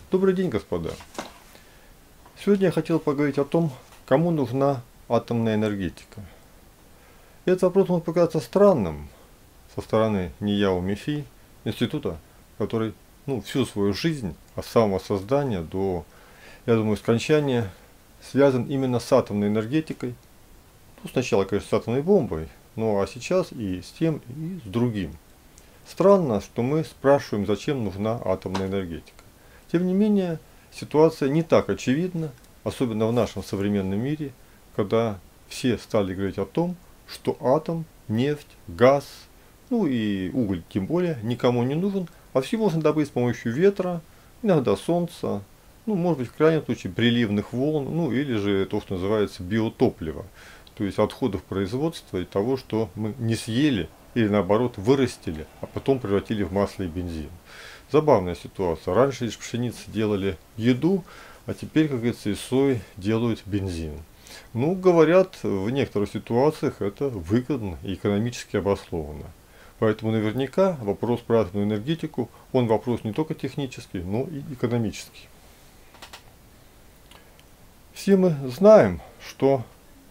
Добрый день, господа. Сегодня я хотел поговорить о том, кому нужна атомная энергетика. Этот вопрос может показаться странным со стороны НИЯО МИФИ, института, который всю свою жизнь, от самого создания до, я думаю, скончания, связан именно с атомной энергетикой. Сначала, конечно, с атомной бомбой, а сейчас и с тем, и с другим. Странно, что мы спрашиваем, зачем нужна атомная энергетика. Тем не менее, ситуация не так очевидна, особенно в нашем современном мире, когда все стали говорить о том, что атом, нефть, газ, и уголь тем более, никому не нужен, а все можно добыть с помощью ветра, иногда солнца, может быть в крайнем случае приливных волн, или же то, что называется биотопливо, то есть отходов производства и того, что мы не съели или наоборот вырастили, а потом превратили в масло и бензин. Забавная ситуация. Раньше из пшеницы делали еду, а теперь, как говорится, из сои делают бензин. Говорят, в некоторых ситуациях это выгодно и экономически обоснованно. Поэтому наверняка вопрос про атомную энергетику, он вопрос не только технический, но и экономический. Все мы знаем, что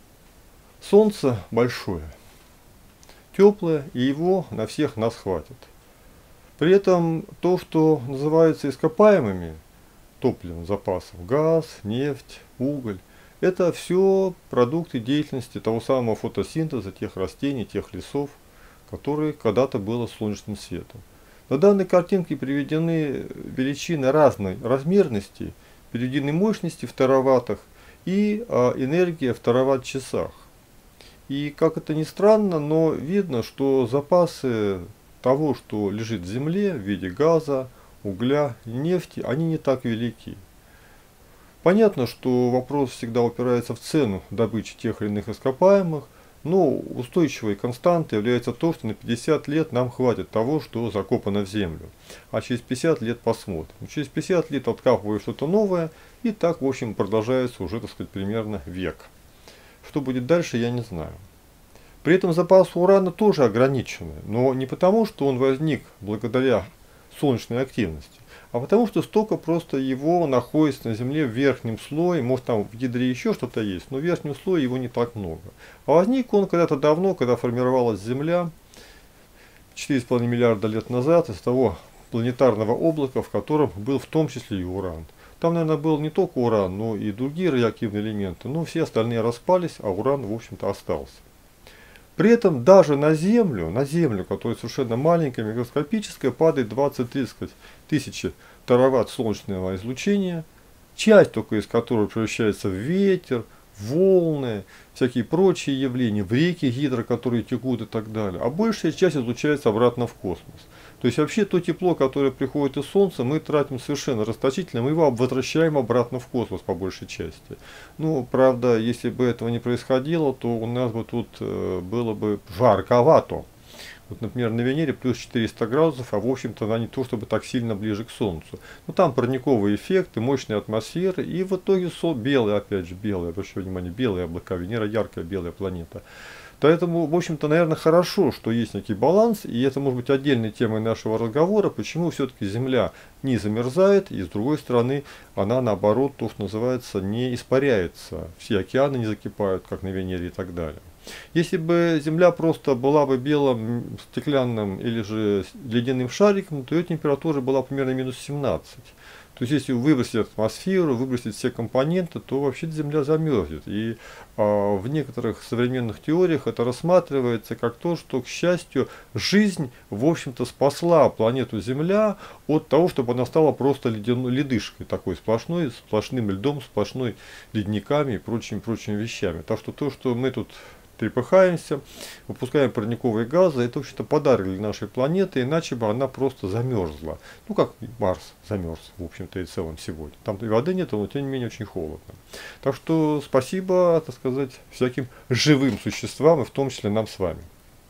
Солнце большое, теплое, и его на всех нас хватит. При этом то, что называется ископаемыми топливом, запасом, газ, нефть, уголь, это все продукты деятельности того самого фотосинтеза, тех растений, тех лесов, которые когда-то было солнечным светом. На данной картинке приведены величины разной размерности, приведены мощности в тераваттах и энергия в тераватт-часах. И как это ни странно, но видно, что запасы того, что лежит в земле в виде газа, угля, нефти, они не так велики. Понятно, что вопрос всегда упирается в цену добычи тех или иных ископаемых, но устойчивой константой является то, что на 50 лет нам хватит того, что закопано в землю. А через 50 лет посмотрим. Через 50 лет откапываю что-то новое, и так, в общем, продолжается уже, примерно век. Что будет дальше, я не знаю. При этом запасы урана тоже ограничены, но не потому, что он возник благодаря солнечной активности, а потому, что столько просто его находится на Земле в верхнем слое, может там в ядре еще что-то есть, но в верхнем слое его не так много. А возник он когда-то давно, когда формировалась Земля, 4,5 миллиарда лет назад, из того планетарного облака, в котором был в том числе и уран. Там, наверное, был не только уран, но и другие радиоактивные элементы, но все остальные распались, а уран, в общем-то, остался. При этом даже на Землю, которая совершенно маленькая, микроскопическая, падает 20-30 тысяч тераватт солнечного излучения, часть только из которой превращается в ветер, волны, всякие прочие явления, в реки гидро, которые текут и так далее. А большая часть излучается обратно в космос. То есть вообще то тепло, которое приходит из Солнца, мы тратим совершенно расточительно, мы его возвращаем обратно в космос по большей части. Правда, если бы этого не происходило, то у нас бы тут было бы жарковато. Вот, например, на Венере плюс 400 градусов, а в общем-то она не то чтобы так сильно ближе к Солнцу. Но там парниковые эффекты, мощные атмосферы, и в итоге белые, опять же, белые, обращаю внимание, белые облака, Венера яркая белая планета. Поэтому, в общем-то, наверное, хорошо, что есть некий баланс, и это может быть отдельной темой нашего разговора, почему все-таки Земля не замерзает, и с другой стороны, она наоборот, то, что называется, не испаряется, все океаны не закипают, как на Венере и так далее. Если бы Земля просто была бы белым, стеклянным или же ледяным шариком, то ее температура была примерно минус 17. То есть, если выбросить атмосферу, выбросить все компоненты, то вообще Земля замерзнет. И в некоторых современных теориях это рассматривается как то, что, к счастью, жизнь, в общем-то, спасла планету Земля от того, чтобы она стала просто ледышкой, такой сплошной, сплошным льдом, сплошной ледниками и прочими вещами. Так что то, что мы тут трепыхаемся, выпускаем парниковые газы, это, в общем-то, подарок для нашей планеты, иначе бы она просто замерзла. Как Марс замерз, в общем-то, и целом сегодня. Там и воды нет, но тем не менее очень холодно. Так что спасибо, так сказать, всяким живым существам, и в том числе нам с вами.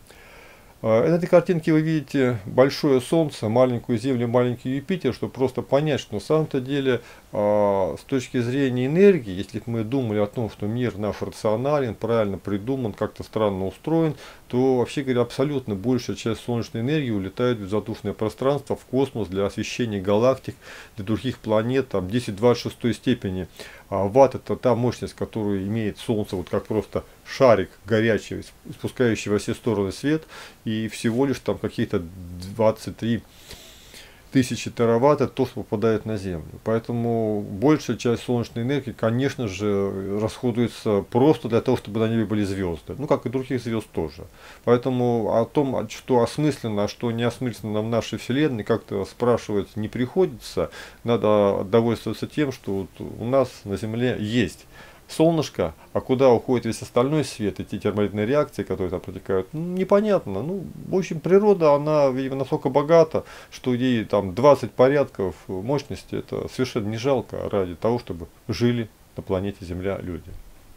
На этой картинке вы видите большое Солнце, маленькую Землю, маленький Юпитер, чтобы просто понять, что на самом-то деле с точки зрения энергии, если бы мы думали о том, что мир наш рационален, правильно придуман, как-то странно устроен, то, вообще говоря, абсолютно большая часть солнечной энергии улетает в безвоздушное пространство, в космос для освещения галактик, для других планет, там 10-26 степени. Ватт — это та мощность, которую имеет Солнце, вот как просто шарик горячий, спускающий во все стороны свет, и всего лишь там какие-то 23 тысячи тераватт — это то, что попадает на Землю. Поэтому большая часть солнечной энергии, конечно же, расходуется просто для того, чтобы на небе были звезды. Ну, как и других звезд тоже. Поэтому о том, что осмысленно, а что не осмысленно в нашей Вселенной, как-то спрашивать не приходится. Надо довольствоваться тем, что вот у нас на Земле есть солнышко, а куда уходит весь остальной свет, и те термоядерные реакции, которые там протекают, ну, непонятно. Ну, в общем, природа, она, видимо, настолько богата, что ей там 20 порядков мощности, это совершенно не жалко ради того, чтобы жили на планете Земля люди.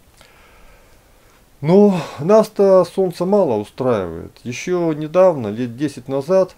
Но нас-то Солнце мало устраивает. Еще недавно, лет 10 назад,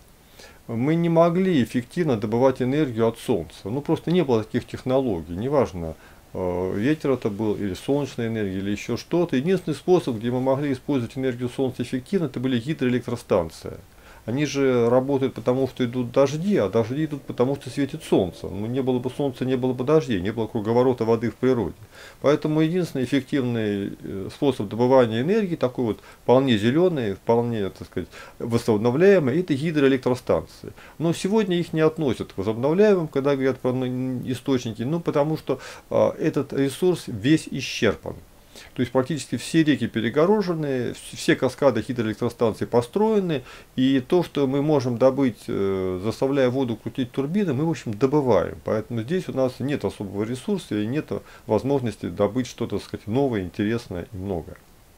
мы не могли эффективно добывать энергию от Солнца. Ну, просто не было таких технологий, неважно, ветер это был, или солнечная энергия, или еще что-то. Единственный способ, где мы могли использовать энергию Солнца эффективно, это были гидроэлектростанции. Они же работают потому, что идут дожди, а дожди идут потому, что светит солнце. Ну, не было бы солнца, не было бы дождей, не было круговорота воды в природе. Поэтому единственный эффективный способ добывания энергии, такой вот вполне зеленый, вполне, так сказать, возобновляемый, это гидроэлектростанции. Но сегодня их не относят к возобновляемым, когда говорят про источники, ну, потому что этот ресурс весь исчерпан. То есть практически все реки перегорожены, все каскады гидроэлектростанций построены, и то, что мы можем добыть, заставляя воду крутить турбины, мы, в общем, добываем. Поэтому здесь у нас нет особого ресурса и нет возможности добыть что-то, так сказать, новое, интересное и многое.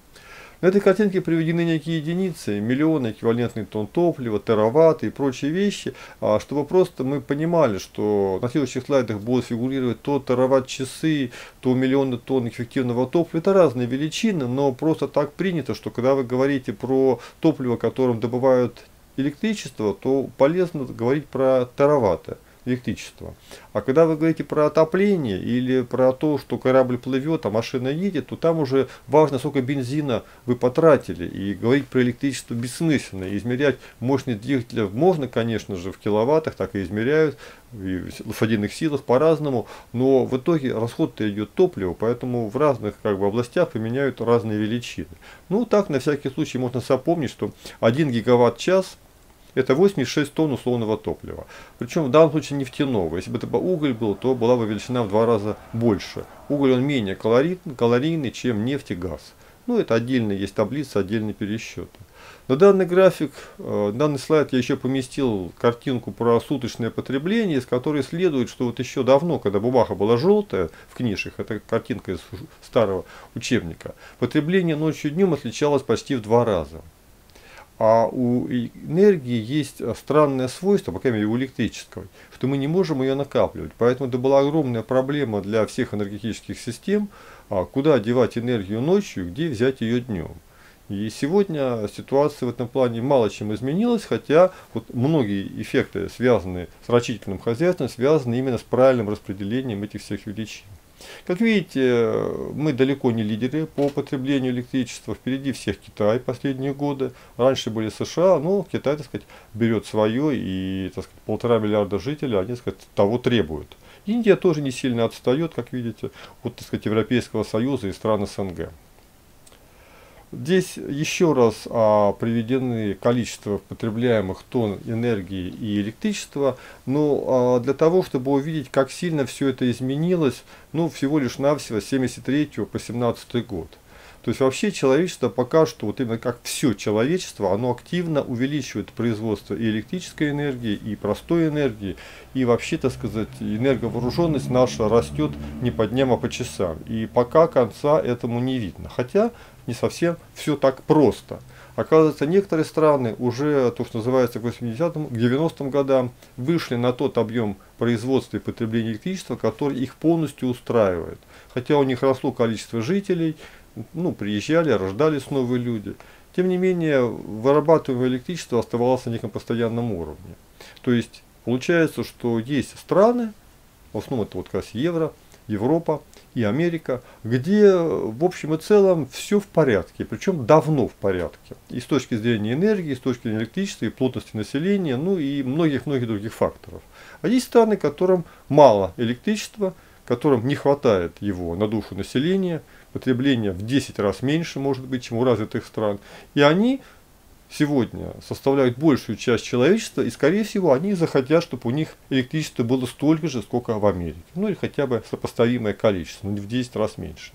На этой картинке приведены некие единицы, миллионы эквивалентных тонн топлива, тераватты и прочие вещи, чтобы просто мы понимали, что на следующих слайдах будут фигурировать то тераватт-часы, то миллионы тонн эффективного топлива. Это разные величины, но просто так принято, что когда вы говорите про топливо, которым добывают электричество, то полезно говорить про тераватты электричества. А когда вы говорите про отопление или про то, что корабль плывет, а машина едет, то там уже важно, сколько бензина вы потратили. И говорить про электричество бессмысленно. И измерять мощность двигателя можно, конечно же, в киловаттах, так и измеряют, и в лошадиных силах по-разному, но в итоге расход-то идет топливо, поэтому в разных областях применяют разные величины. Ну, так, на всякий случай можно запомнить, что 1 гигаватт-час это 86 тонн условного топлива. Причем в данном случае нефтяного. Если бы это уголь был, то была бы величина в 2 раза больше. Уголь он менее калорийный, чем нефть и газ. Ну, это отдельно есть таблица, отдельные пересчеты. На данный график, данный слайд я еще поместил картинку про суточное потребление, из которой следует, что вот еще давно, когда бумага была желтая в книжках, это картинка из старого учебника, потребление ночью и днем отличалось почти в 2 раза. А у энергии есть странное свойство, по крайней мере у электрической, что мы не можем ее накапливать. Поэтому это была огромная проблема для всех энергетических систем, куда девать энергию ночью, где взять ее днем. И сегодня ситуация в этом плане мало чем изменилась, хотя вот многие эффекты, связанные с рачительным хозяйством, связаны именно с правильным распределением этих всех величин. Как видите, мы далеко не лидеры по потреблению электричества. Впереди всех Китай последние годы. Раньше были США, но Китай, так сказать, берет свое, и, так сказать, 1,5 миллиарда жителей, они, так сказать, того требуют. Индия тоже не сильно отстает, как видите, от, так сказать, Европейского Союза и стран СНГ. Здесь еще раз приведены количество потребляемых тонн энергии и электричества. Но для того, чтобы увидеть, как сильно все это изменилось, ну, всего лишь навсего с 1973 по 1917 год. То есть вообще человечество пока что, вот именно как все человечество, оно активно увеличивает производство и электрической энергии, и простой энергии. И вообще, так сказать, энерговооруженность наша растет не по дням, а по часам. И пока конца этому не видно. Хотя не совсем все так просто. Оказывается, некоторые страны уже, то, что называется, к 80-м, к 90-м годам вышли на тот объем производства и потребления электричества, который их полностью устраивает. Хотя у них росло количество жителей, ну, приезжали, рождались новые люди. Тем не менее, вырабатываемое электричество оставалось на неком постоянном уровне. То есть, получается, что есть страны, в основном это вот как раз Европа и Америка, где в общем и целом все в порядке, причем давно в порядке. И с точки зрения энергии, и с точки зрения электричества, и плотности населения, ну и многих-многих других факторов. А есть страны, которым мало электричества, которым не хватает его на душу населения, потребление в 10 раз меньше, может быть, чем у развитых стран. И они сегодня составляют большую часть человечества, и, скорее всего, они захотят, чтобы у них электричество было столько же, сколько в Америке. Ну, или хотя бы сопоставимое количество, но не в 10 раз меньше.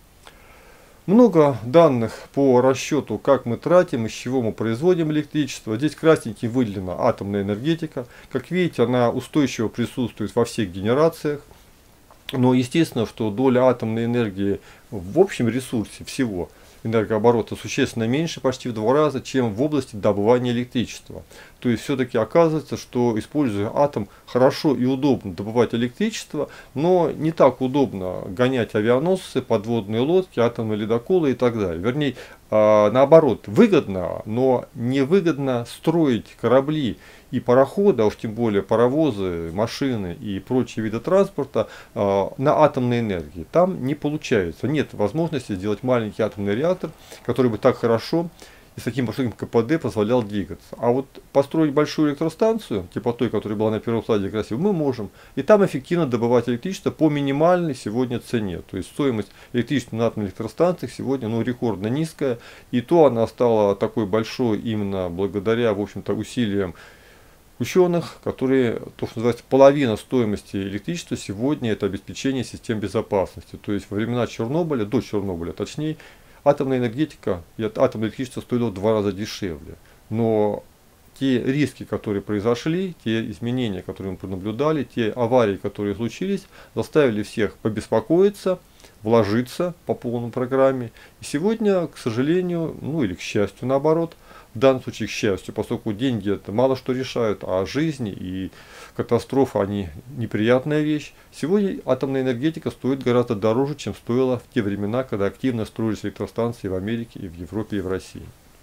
Много данных по расчету, как мы тратим, из чего мы производим электричество. Здесь красненьким выделена атомная энергетика. Как видите, она устойчиво присутствует во всех генерациях. Но естественно, что доля атомной энергии в общем ресурсе всего энергооборота существенно меньше, почти в 2 раза, чем в области добывания электричества. То есть все-таки оказывается, что используя атом, хорошо и удобно добывать электричество, но не так удобно гонять авианосцы, подводные лодки, атомные ледоколы и так далее. Вернее, наоборот, выгодно, но невыгодно строить корабли и пароходы, а уж тем более паровозы, машины и прочие виды транспорта на атомной энергии. Там не получается, нет возможности сделать маленький атомный реактор, который бы так хорошо и с таким высоким КПД позволял двигаться. А вот построить большую электростанцию, типа той, которая была на первом слайде красиво, мы можем. И там эффективно добывать электричество по минимальной сегодня цене. То есть стоимость электричества на атомных электростанциях сегодня рекордно низкая. И то она стала такой большой именно благодаря, в общем-то, усилиям ученых, которые, то, что называется, половина стоимости электричества сегодня это обеспечение систем безопасности. То есть во времена Чернобыля, до Чернобыля точнее, атомная энергетика и атомное электричество стоило в 2 раза дешевле. Но те риски, которые произошли, те изменения, которые мы пронаблюдали, те аварии, которые случились, заставили всех побеспокоиться, вложиться по полной программе. И сегодня, к сожалению, или к счастью наоборот, в данном случае, к счастью, поскольку деньги это мало что решают, а жизни и катастрофа, они неприятная вещь. Сегодня атомная энергетика стоит гораздо дороже, чем стоила в те времена, когда активно строились электростанции в Америке, и в Европе, и в России.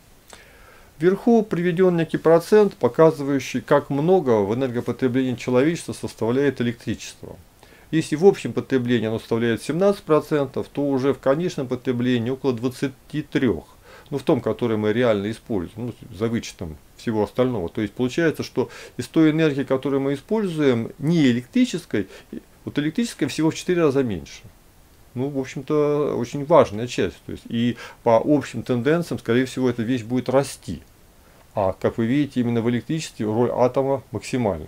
Вверху приведен некий процент, показывающий, как много в энергопотреблении человечества составляет электричество. Если в общем потреблении оно составляет 17%, то уже в конечном потреблении около 23%. В том, который мы реально используем, за вычетом всего остального. То есть получается, что из той энергии, которую мы используем, не электрической, вот электрической всего в 4 раза меньше. В общем-то, очень важная часть. То есть, и по общим тенденциям, скорее всего, эта вещь будет расти. А, как вы видите, именно в электричестве роль атома максимальна.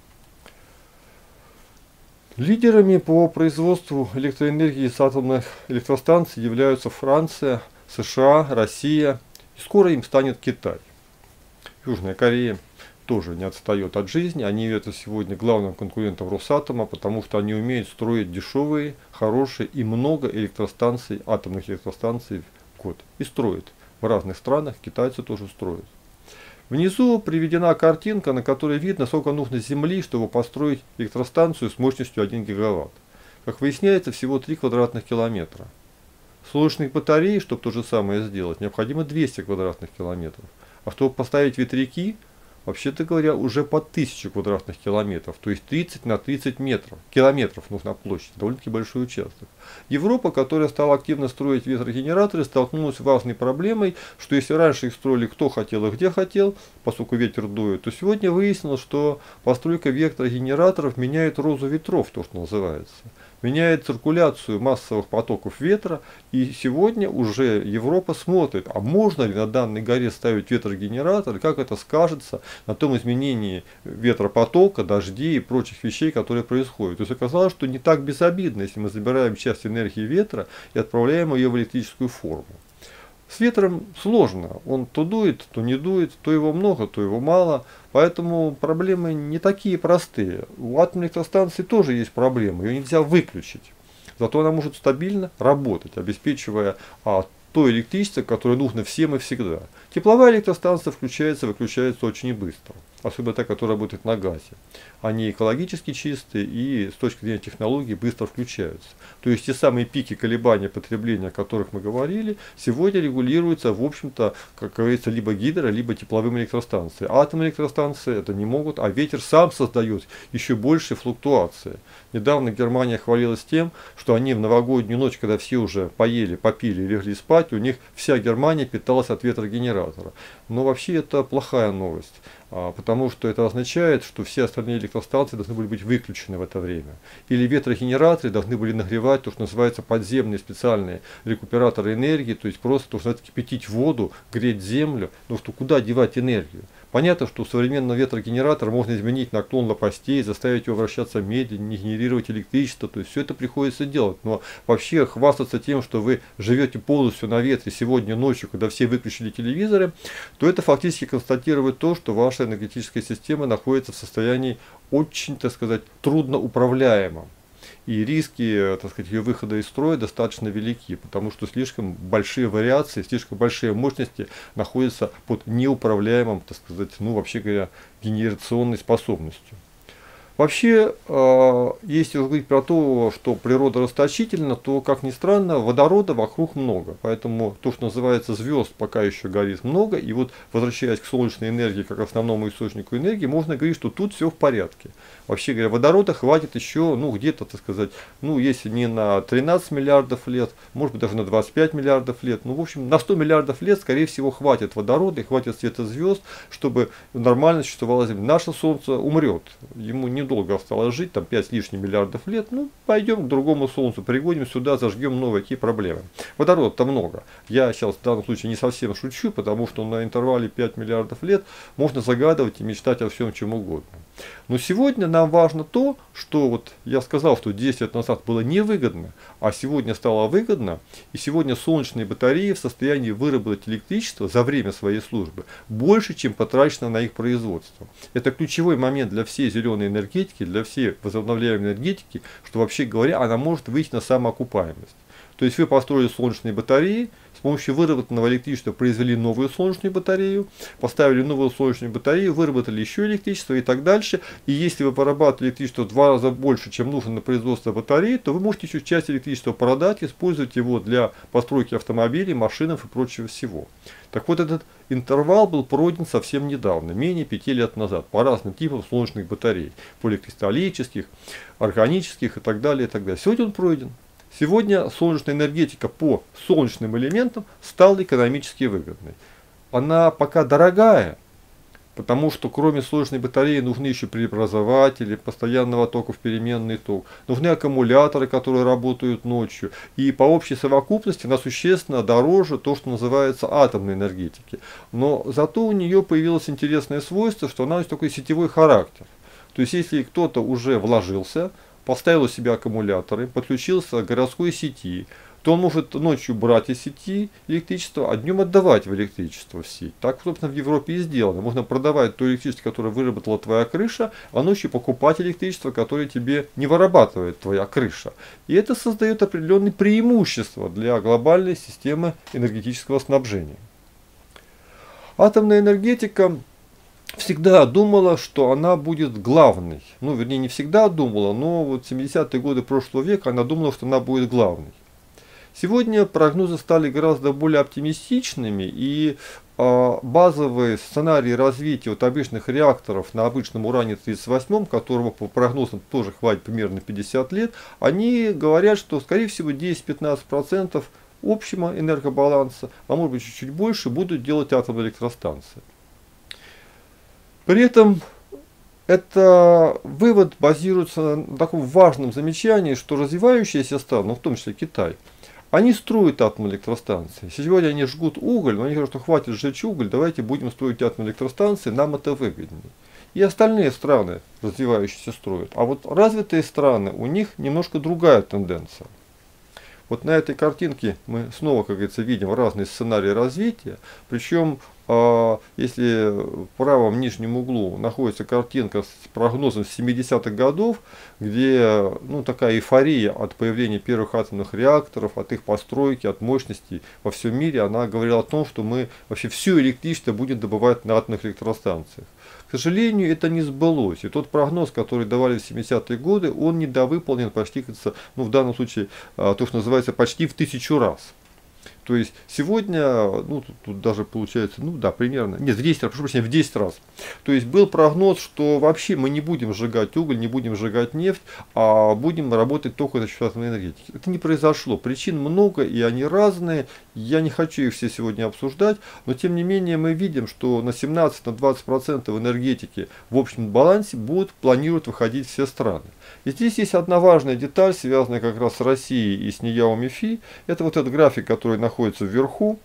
Лидерами по производству электроэнергии с атомных электростанций являются Франция, США, Россия, и скоро им станет Китай. Южная Корея тоже не отстает от жизни, они являются сегодня главным конкурентом Росатома, потому что они умеют строить дешевые, хорошие и много электростанций, атомных электростанций в год. И строят в разных странах, китайцы тоже строят. Внизу приведена картинка, на которой видно, сколько нужно земли, чтобы построить электростанцию с мощностью 1 гигаватт. Как выясняется, всего 3 квадратных километра. Солнечных батарей, чтобы то же самое сделать, необходимо 200 квадратных километров. А чтобы поставить ветряки, вообще-то говоря, уже по 1000 квадратных километров. То есть 30 на 30 километров нужна площадь. Довольно-таки большой участок. Европа, которая стала активно строить ветрогенераторы, столкнулась с важной проблемой, что если раньше их строили кто хотел и где хотел, поскольку ветер дует, то сегодня выяснилось, что постройка ветрогенераторов меняет розу ветров, то, что называется. Меняет циркуляцию массовых потоков ветра, и сегодня уже Европа смотрит, а можно ли на данной горе ставить ветрогенератор, и как это скажется на том изменении ветропотока, дождей и прочих вещей, которые происходят. То есть оказалось, что не так безобидно, если мы забираем часть энергии ветра и отправляем ее в электрическую форму. С ветром сложно, он то дует, то не дует, то его много, то его мало, поэтому проблемы не такие простые. У атомной электростанции тоже есть проблемы, ее нельзя выключить, зато она может стабильно работать, обеспечивая то электричество, которое нужно всем и всегда. Тепловая электростанция включается, выключается очень быстро. особенно та, которая работает на газе. Они экологически чистые и с точки зрения технологий быстро включаются. То есть те самые пики колебания потребления, о которых мы говорили, сегодня регулируются, в общем-то, как говорится, либо гидро, либо тепловым электростанцией. Атомные электростанции это не могут, а ветер сам создает еще большие флуктуации. Недавно Германия хвалилась тем, что они в новогоднюю ночь, когда все уже поели, попили и легли спать, у них вся Германия питалась от ветрогенератора. Но вообще это плохая новость, потому что это означает, что все остальные электростанции должны были быть выключены в это время. Или ветрогенераторы должны были нагревать то, что называется подземные специальные рекуператоры энергии, то есть просто нужно кипятить воду, греть землю, но что куда девать энергию? Понятно, что у современного ветрогенератора можно изменить наклон лопастей, заставить его вращаться медленнее, генерировать электричество, то есть все это приходится делать. Но вообще хвастаться тем, что вы живете полностью на ветре сегодня ночью, когда все выключили телевизоры, то это фактически констатирует то, что ваша энергетическая система находится в состоянии очень, так сказать, трудноуправляемом. И риски, так сказать, ее выхода из строя достаточно велики, потому что слишком большие вариации, слишком большие мощности находятся под неуправляемым, так сказать, ну вообще говоря, генерационной способностью. Вообще, если говорить про то, что природа расточительна, то, как ни странно, водорода вокруг много. Поэтому то, что называется звезд, пока еще горит много. И вот, возвращаясь к солнечной энергии, как основному источнику энергии, можно говорить, что тут все в порядке. Вообще говоря, водорода хватит еще, ну, где-то, так сказать, ну, если не на 13 миллиардов лет, может быть, даже на 25 миллиардов лет. Ну, в общем, на 100 миллиардов лет, скорее всего, хватит водорода и хватит света звезд, чтобы нормально существовала Земля. Наше Солнце умрет. Ему недолго осталось жить, там 5 с лишним миллиардов лет. Ну, пойдем к другому Солнцу, пригоним сюда, зажгем новые, какие проблемы. Водорода-то много. Я сейчас в данном случае не совсем шучу, потому что на интервале 5 миллиардов лет можно загадывать и мечтать о всем чем угодно. Но сегодня нам важно то, что вот я сказал, что 10 лет назад было невыгодно, а сегодня стало выгодно, и сегодня солнечные батареи в состоянии выработать электричество за время своей службы больше, чем потрачено на их производство. Это ключевой момент для всей зеленой энергетики, для всей возобновляемой энергетики, что вообще говоря, она может выйти на самоокупаемость. То есть вы построили солнечные батареи, с помощью выработанного электричества произвели новую солнечную батарею, поставили новую солнечную батарею, выработали еще электричество и так дальше. И если вы вырабатываете электричество в 2 раза больше, чем нужно на производство батареи, то вы можете еще часть электричества продать, использовать его для постройки автомобилей, машин и прочего всего. Так вот, этот интервал был пройден совсем недавно, менее 5 лет назад, по разным типам солнечных батарей, поликристаллических, органических и так далее, и так далее. Сегодня он пройден. Сегодня солнечная энергетика по солнечным элементам стала экономически выгодной. Она пока дорогая, потому что кроме солнечной батареи нужны еще преобразователи, постоянного тока в переменный ток, нужны аккумуляторы, которые работают ночью. И по общей совокупности она существенно дороже то, что называется атомной энергетики. Но зато у нее появилось интересное свойство, что она носит такой сетевой характер. То есть если кто-то уже вложился, поставил у себя аккумуляторы, подключился к городской сети, то он может ночью брать из сети электричество, а днем отдавать в электричество в сеть. Так, собственно, в Европе и сделано. Можно продавать то электричество, которое выработала твоя крыша, а ночью покупать электричество, которое тебе не вырабатывает твоя крыша. И это создает определенные преимущества для глобальной системы энергетического снабжения. Атомная энергетика всегда думала, что она будет главной. Ну, вернее, не всегда думала, но вот в 70-е годы прошлого века она думала, что она будет главной. Сегодня прогнозы стали гораздо более оптимистичными, и базовые сценарии развития вот обычных реакторов на обычном уране-38, которого по прогнозам тоже хватит примерно 50 лет, они говорят, что, скорее всего, 10-15% общего энергобаланса, а может быть чуть-чуть больше, будут делать атомные электростанции. При этом это вывод базируется на таком важном замечании, что развивающиеся страны, в том числе Китай, они строят атомные электростанции. Сегодня они жгут уголь, но они говорят, что хватит сжечь уголь, давайте будем строить атомные электростанции, нам это выгоднее. И остальные страны развивающиеся строят. А вот развитые страны, у них немножко другая тенденция. Вот на этой картинке мы снова, как говорится, видим разные сценарии развития. Причем если в правом нижнем углу находится картинка с прогнозом 70-х годов, где такая эйфория от появления первых атомных реакторов, от их постройки, от мощностей во всем мире, она говорила о том, что мы вообще все электричество будем добывать на атомных электростанциях. К сожалению, это не сбылось. И тот прогноз, который давали в 70-е годы, он недовыполнен почти, в данном случае, то, что называется, почти в 1000 раз. То есть сегодня, тут даже получается, примерно, нет, в 10 раз, прошу прощения, в 10 раз. То есть был прогноз, что вообще мы не будем сжигать уголь, не будем сжигать нефть, а будем работать только за счет атомной энергетики. Это не произошло. Причин много, и они разные. Я не хочу их все сегодня обсуждать, но тем не менее мы видим, что на 17-20% энергетики в общем балансе планируют выходить все страны. И здесь есть одна важная деталь, связанная как раз с Россией и с НИЯО МИФИ. Это вот этот график, который находится вверху.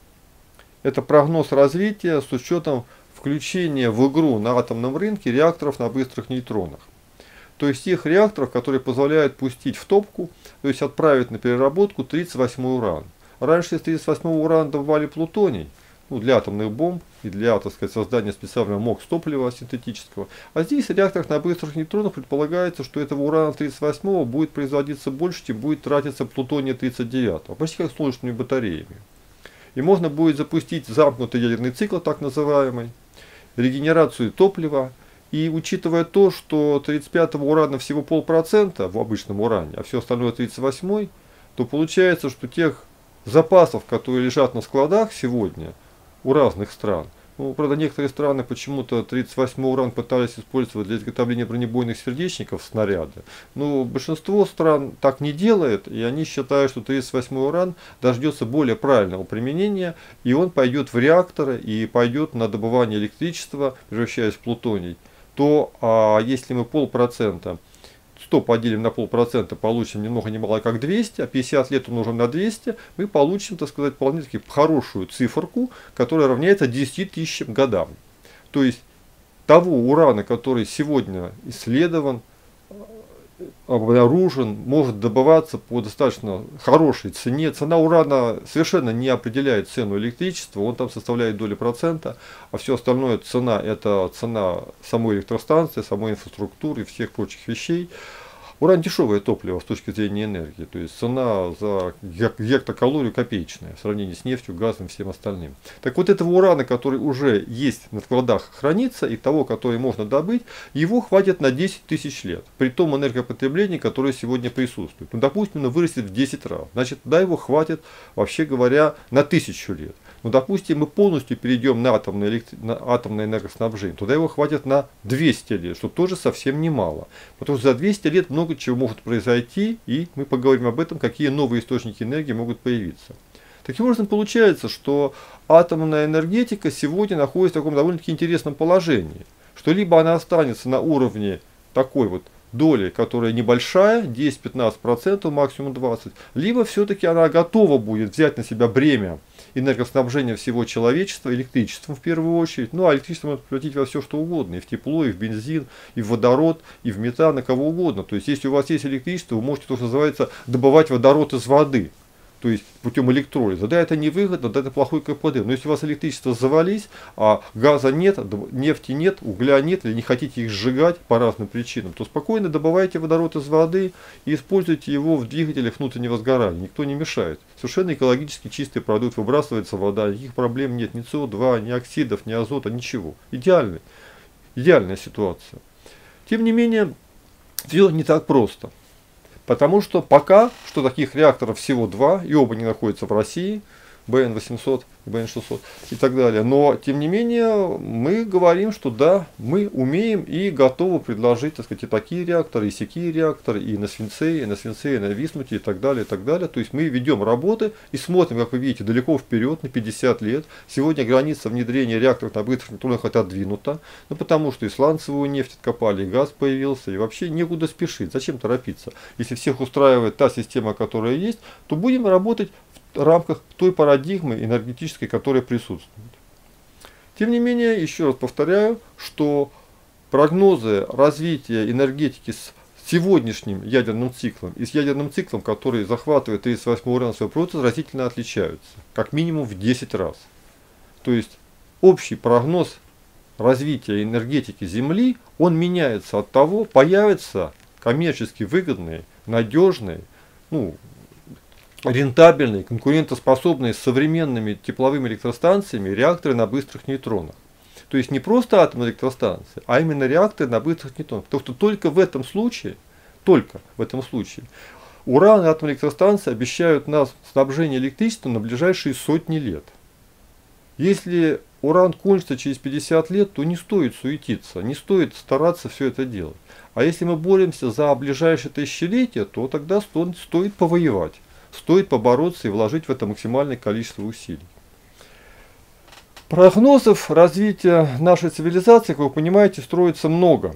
Это прогноз развития с учетом включения в игру на атомном рынке реакторов на быстрых нейтронах. То есть тех реакторов, которые позволяют пустить в топку, то есть отправить на переработку 38-й уран. Раньше из 38-го урана добывали плутоний, для атомных бомб и для, создания специального МОКС-топлива синтетического. А здесь в реакторах на быстрых нейтронах предполагается, что этого урана 38-го будет производиться больше, чем будет тратиться плутония 39-го, почти как солнечными батареями. И можно будет запустить замкнутый ядерный цикл, так называемый, регенерацию топлива. И учитывая то, что 35-го урана всего 0,5% в обычном уране, а все остальное 38-й, то получается, что тех запасов, которые лежат на складах сегодня у разных стран, правда, некоторые страны почему-то 38-й уран пытались использовать для изготовления бронебойных сердечников, снаряды. Но большинство стран так не делает, и они считают, что 38-й уран дождется более правильного применения, и он пойдет в реакторы и пойдет на добывание электричества, превращаясь в плутоний. То если мы 0,5%, 100 поделим на 0,5%, получим ни много ни мало как 200, а 50 лет умножим на 200, мы получим, вполне хорошую циферку, которая равняется 10 тысячам годам. То есть того урана, который сегодня исследован, обнаружен, может добываться по достаточно хорошей цене. Цена урана совершенно не определяет цену электричества, он там составляет доли процента, а все остальное цена – это цена самой электростанции, самой инфраструктуры и всех прочих вещей. Уран дешевое топливо с точки зрения энергии, то есть цена за гектокалорию копеечная в сравнении с нефтью, газом и всем остальным. Так вот, этого урана, который уже есть на складах, хранится, и того, который можно добыть, его хватит на 10 тысяч лет, при том энергопотреблении, которое сегодня присутствует. Допустим, он вырастет в 10 раз, значит, его хватит, вообще говоря, на 1000 лет. Допустим, мы полностью перейдем на атомное энергоснабжение, туда его хватит на 200 лет, что тоже совсем немало. Потому что за 200 лет много чего может произойти, и мы поговорим об этом, какие новые источники энергии могут появиться. Таким образом, получается, что атомная энергетика сегодня находится в таком довольно-таки интересном положении, что либо она останется на уровне такой вот доли, которая небольшая, 10-15%, максимум 20%, либо все-таки она готова будет взять на себя бремя энергоснабжения всего человечества, электричеством в первую очередь. А электричество можно превратить во все что угодно, и в тепло, и в бензин, и в водород, и в метан, и кого угодно. То есть, если у вас есть электричество, вы можете, то, что называется, добывать водород из воды. То есть путем электролиза. Да, это невыгодно, да, это плохой КПД. Но если у вас электричество завались, а газа нет, нефти нет, угля нет, или не хотите их сжигать по разным причинам, то спокойно добывайте водород из воды и используйте его в двигателях внутреннего сгорания. Никто не мешает. Совершенно экологически чистый продукт, выбрасывается вода, никаких проблем нет, ни СО2, ни оксидов, ни азота, ничего. Идеальная ситуация. Тем не менее, все не так просто. Потому что пока что таких реакторов всего 2, и оба не находятся в России, БН-800, БН-600 и так далее. Но, тем не менее, мы говорим, что да, мы умеем и готовы предложить, и такие реакторы, и сякие реакторы, и на свинце, и на висмуте, и так далее, и так далее. То есть мы ведем работы и смотрим, как вы видите, далеко вперед, на 50 лет. Сегодня граница внедрения реакторов на быстрых нейтронах отодвинута, потому что и сланцевую нефть откопали, и газ появился, и вообще некуда спешить. Зачем торопиться? Если всех устраивает та система, которая есть, то будем работать в рамках той парадигмы энергетической, которая присутствует. Тем не менее, еще раз повторяю, что прогнозы развития энергетики с сегодняшним ядерным циклом и с ядерным циклом, который захватывает 38-й уран свой процесс, разительно отличаются. Как минимум в 10 раз. То есть общий прогноз развития энергетики Земли, он меняется от того, появятся коммерчески выгодные, надежные, ну, рентабельные, конкурентоспособные с современными тепловыми электростанциями реакторы на быстрых нейтронах. То есть не просто атомные электростанции, а именно реакторы на быстрых нейтронах. Потому что только в этом случае, уран и атомные электростанции обещают нас снабжение электричеством на ближайшие сотни лет. Если уран кончится через 50 лет, то не стоит суетиться, не стоит стараться все это делать. А если мы боремся за ближайшее тысячелетие, то тогда стоит повоевать, стоит побороться и вложить в это максимальное количество усилий. Прогнозов развития нашей цивилизации, как вы понимаете, строится много.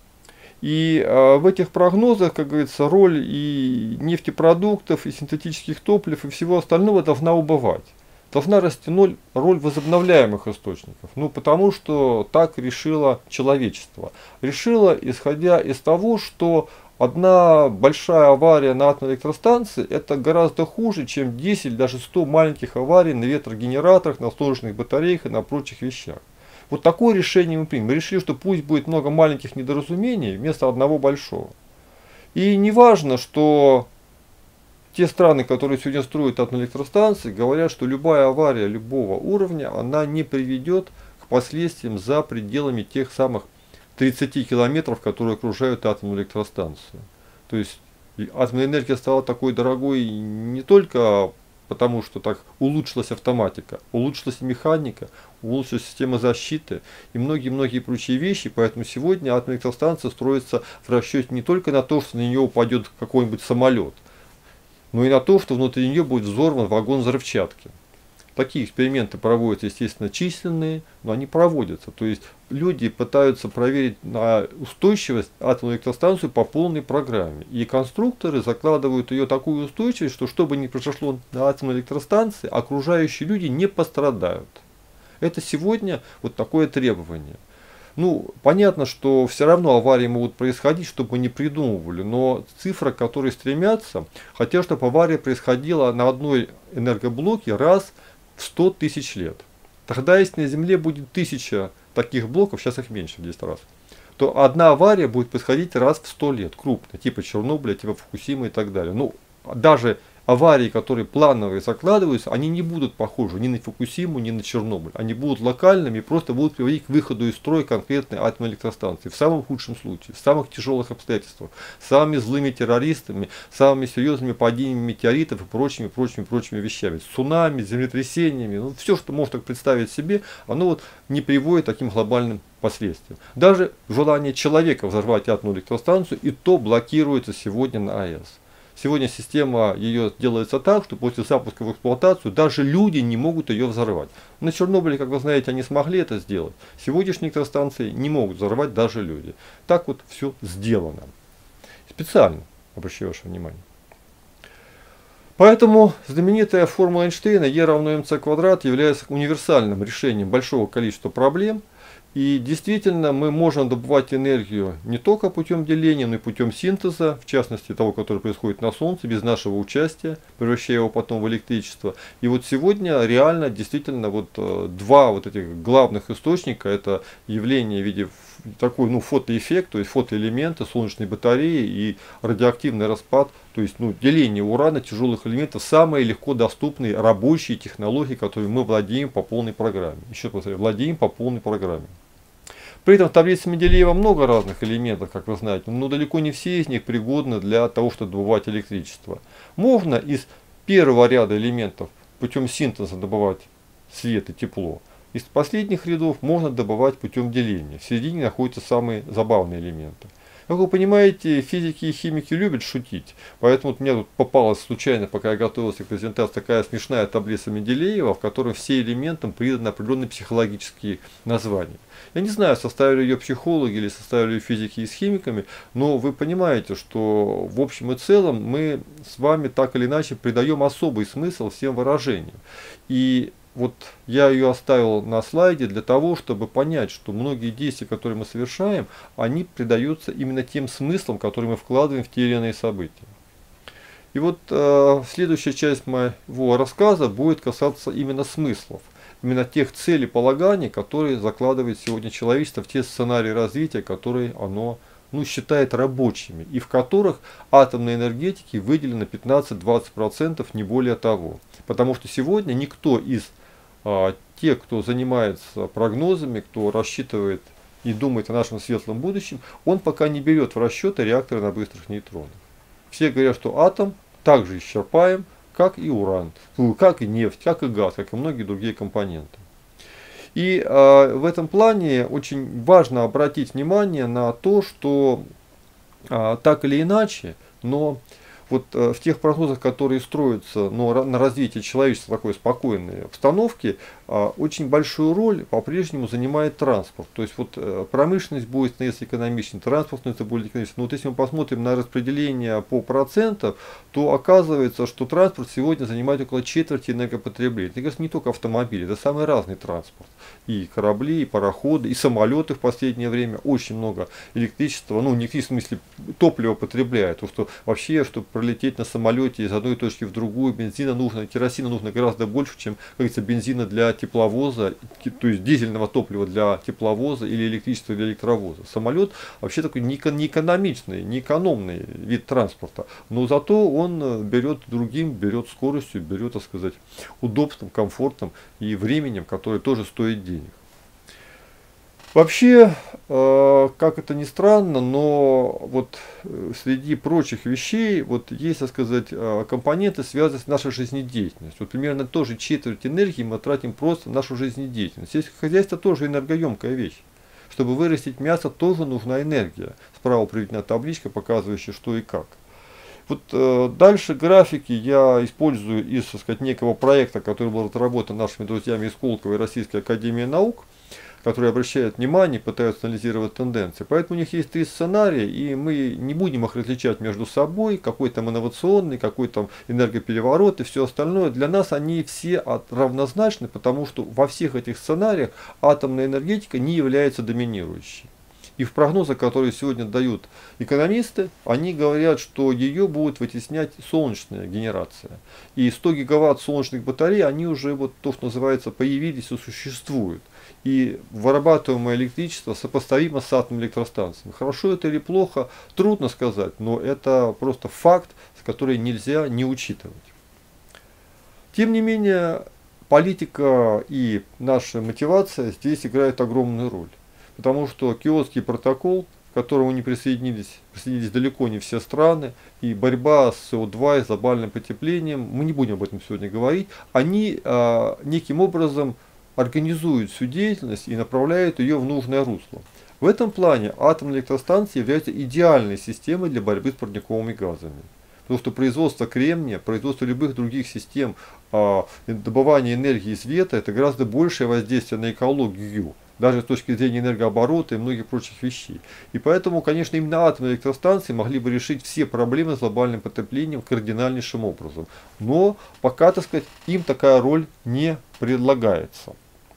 И в этих прогнозах, как говорится, роль и нефтепродуктов, и синтетических топлив, и всего остального должна убывать. Должна расти роль возобновляемых источников. Ну, потому что так решило человечество. Решило, исходя из того, что одна большая авария на атомной электростанции это гораздо хуже, чем 10, даже 100 маленьких аварий на ветрогенераторах, на солнечных батареях и на прочих вещах. Вот такое решение мы приняли. Мы решили, что пусть будет много маленьких недоразумений вместо одного большого. И не важно, что те страны, которые сегодня строят атомные электростанции, говорят, что любая авария любого уровня, она не приведет к последствиям за пределами тех самых 30 километров, которые окружают атомную электростанцию. То есть атомная энергия стала такой дорогой не только потому, что так улучшилась автоматика, улучшилась механика, улучшилась система защиты и многие-многие прочие вещи. Поэтому сегодня атомная электростанция строится в расчете не только на то, что на нее упадет какой-нибудь самолет, но и на то, что внутри нее будет взорван вагон взрывчатки. Такие эксперименты проводятся, естественно, численные, но они проводятся. То есть люди пытаются проверить на устойчивость атомную электростанцию по полной программе. И конструкторы закладывают ее такую устойчивость, что бы ни произошло на атомной электростанции, окружающие люди не пострадают. Это сегодня вот такое требование. Ну, понятно, что все равно аварии могут происходить, чтобы мы не придумывали, но цифра, к которой стремятся, хотят, чтобы авария происходила на одной энергоблоке раз в 100 тысяч лет. Тогда, если на Земле будет 1000 таких блоков, сейчас их меньше в 10 раз, то одна авария будет происходить раз в 100 лет, крупная, типа Чернобыля, типа Фукусимы и так далее. Ну, даже аварии, которые плановые закладываются, они не будут похожи ни на Фукусиму, ни на Чернобыль. Они будут локальными и просто будут приводить к выходу из строя конкретной атомной электростанции. В самом худшем случае, в самых тяжелых обстоятельствах, самыми злыми террористами, самыми серьезными падениями метеоритов и прочими вещами. Цунами, землетрясениями, ну, все, что можно так представить себе, оно вот не приводит к таким глобальным последствиям. Даже желание человека взорвать атомную электростанцию и то блокируется сегодня на АЭС. Сегодня система ее делается так, что после запуска в эксплуатацию даже люди не могут ее взорвать. На Чернобыле, как вы знаете, они смогли это сделать. Сегодняшние электростанции не могут взорвать даже люди. Так вот все сделано. Специально, обращаю ваше внимание. Поэтому знаменитая формула Эйнштейна E равно mc квадрат является универсальным решением большого количества проблем. И действительно мы можем добывать энергию не только путем деления, но и путем синтеза, в частности того, который происходит на Солнце, без нашего участия, превращая его потом в электричество. И вот сегодня реально действительно вот два вот этих главных источника, это явление в виде такой фотоэффект, то есть фотоэлементы, солнечные батареи и радиоактивный распад, то есть деление урана, тяжелых элементов, самые легко доступные рабочие технологии, которыми мы владеем по полной программе. Еще повторяю, владеем по полной программе. При этом в таблице Менделеева много разных элементов, как вы знаете, но далеко не все из них пригодны для того, чтобы добывать электричество. Можно из первого ряда элементов путем синтеза добывать свет и тепло. Из последних рядов можно добывать путем деления. В середине находятся самые забавные элементы. Как вы понимаете, физики и химики любят шутить. Поэтому мне тут попалась случайно, пока я готовился к презентации, такая смешная таблица Менделеева, в которой все элементам приданы определенные психологические названия. Я не знаю, составили ее психологи или составили ее физики и с химиками, но вы понимаете, что в общем и целом мы с вами так или иначе придаем особый смысл всем выражениям. И вот я ее оставил на слайде для того, чтобы понять, что многие действия, которые мы совершаем, они придаются именно тем смыслам, которые мы вкладываем в те или иные события. И вот следующая часть моего рассказа будет касаться именно смыслов. именно тех целеполаганий, которые закладывает сегодня человечество в те сценарии развития, которые оно считает рабочими, и в которых атомной энергетики выделено 15-20%, не более того. Потому что сегодня никто из тех, кто занимается прогнозами, кто рассчитывает и думает о нашем светлом будущем, он пока не берет в расчеты реакторы на быстрых нейтронах. Все говорят, что атом также исчерпаем, как и уран, как и нефть, как и газ, как и многие другие компоненты. И в этом плане очень важно обратить внимание на то, что так или иначе, но вот в тех прогнозах, которые строятся на развитие человечества в такой спокойной обстановке, очень большую роль по-прежнему занимает транспорт. То есть вот промышленность будет становиться экономичной, транспорт становится более экономичной. Но вот если мы посмотрим на распределение по процентам, то оказывается, что транспорт сегодня занимает около четверти энергопотребления. Это, конечно, не только автомобили, это самый разный транспорт. И корабли, и пароходы, и самолеты в последнее время. Очень много электричества, не в смысле топлива потребляют. Потому что вообще, чтобы пролететь на самолете из одной точки в другую, керосина нужно гораздо больше, чем, как говорится, бензина для тепловоза, то есть дизельного топлива для тепловоза или электричества для электровоза. Самолет вообще такой не экономичный, не экономный вид транспорта, но зато он берет скоростью, берет, так сказать, удобством, комфортом и временем, которое тоже стоит денег. Вообще, как это ни странно, но вот среди прочих вещей есть, так сказать, компоненты, связанные с нашей жизнедеятельностью. Вот примерно тоже четверть энергии мы тратим просто на нашу жизнедеятельность. Сельское хозяйство тоже энергоемкая вещь. Чтобы вырастить мясо, тоже нужна энергия. Справа приведена табличка, показывающая, что и как. Вот дальше графики я использую из, так сказать, некого проекта, который был разработан нашими друзьями из Сколково и Российской академии наук, которые обращают внимание, пытаются анализировать тенденции. Поэтому у них есть 3 сценария, и мы не будем их различать между собой, какой там инновационный, какой там энергопереворот и все остальное. Для нас они все равнозначны, потому что во всех этих сценариях атомная энергетика не является доминирующей. И в прогнозах, которые сегодня дают экономисты, они говорят, что ее будет вытеснять солнечная генерация. И 100 гигаватт солнечных батарей, они уже, то, что называется, появились и существуют. И вырабатываемое электричество сопоставимо с атомными электростанциями. Хорошо это или плохо, трудно сказать, но это просто факт, который нельзя не учитывать. Тем не менее, политика и наша мотивация здесь играют огромную роль. Потому что Киотский протокол, к которому не присоединились далеко не все страны, и борьба с СО2 и глобальным потеплением, мы не будем об этом сегодня говорить, они неким образом организуют всю деятельность и направляют ее в нужное русло. В этом плане атомные электростанции являются идеальной системой для борьбы с парниковыми газами. Потому что производство кремния, производство любых других систем добывания энергии из ветра, это гораздо большее воздействие на экологию, даже с точки зрения энергооборота и многих прочих вещей. И поэтому, конечно, именно атомные электростанции могли бы решить все проблемы с глобальным потеплением кардинальнейшим образом. Но пока, так сказать, им такая роль не предлагается.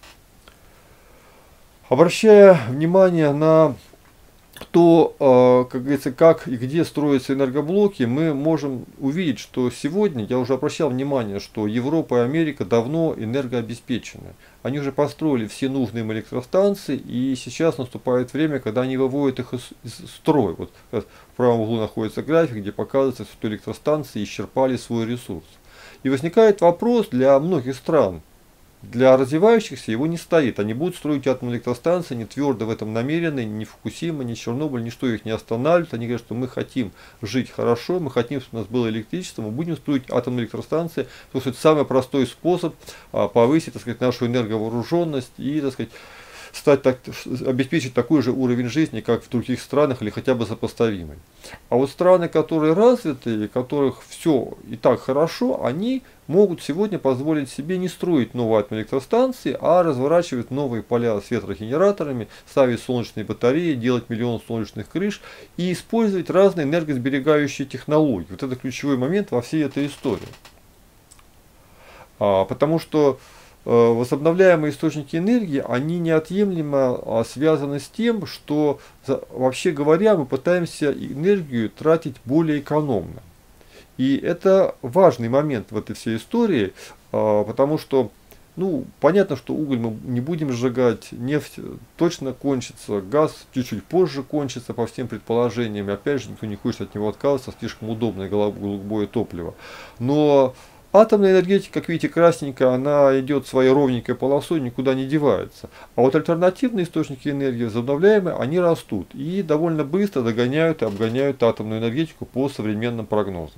Обращая внимание на то, как говорится, как и где строятся энергоблоки, мы можем увидеть, что сегодня, я уже обращал внимание, что Европа и Америка давно энергообеспечены. Они уже построили все нужные им электростанции, и сейчас наступает время, когда они выводят их из строя. Вот в правом углу находится график, где показывается, что электростанции исчерпали свой ресурс. И возникает вопрос для многих стран. Для развивающихся его не стоит. Они будут строить атомные электростанции, они твердо в этом намерены, ни Фукусима, ни Чернобыль, ничто их не останавливает. Они говорят, что мы хотим жить хорошо, мы хотим, чтобы у нас было электричество, мы будем строить атомные электростанции, потому что это самый простой способ повысить, так сказать, нашу энерговооруженность и, так сказать, обеспечить такой же уровень жизни, как в других странах, или хотя бы сопоставимый. А вот страны, которые развиты, у которых все и так хорошо, они могут сегодня позволить себе не строить новые атомные электростанции, а разворачивать новые поля с ветрогенераторами, ставить солнечные батареи, делать миллион солнечных крыш и использовать разные энергосберегающие технологии. Вот это ключевой момент во всей этой истории. Потому что возобновляемые источники энергии, они неотъемлемо связаны с тем, что, вообще говоря, мы пытаемся энергию тратить более экономно. И это важный момент в этой всей истории, потому что Ну, понятно, что уголь мы не будем сжигать, нефть точно кончится, газ чуть-чуть позже кончится по всем предположениям. И опять же, никто не хочет от него отказываться, слишком удобное голубое топливо. Но атомная энергетика, как видите, красненькая, она идет своей ровненькой полосой, никуда не девается. А вот альтернативные источники энергии, возобновляемые, они растут и довольно быстро догоняют и обгоняют атомную энергетику по современным прогнозам.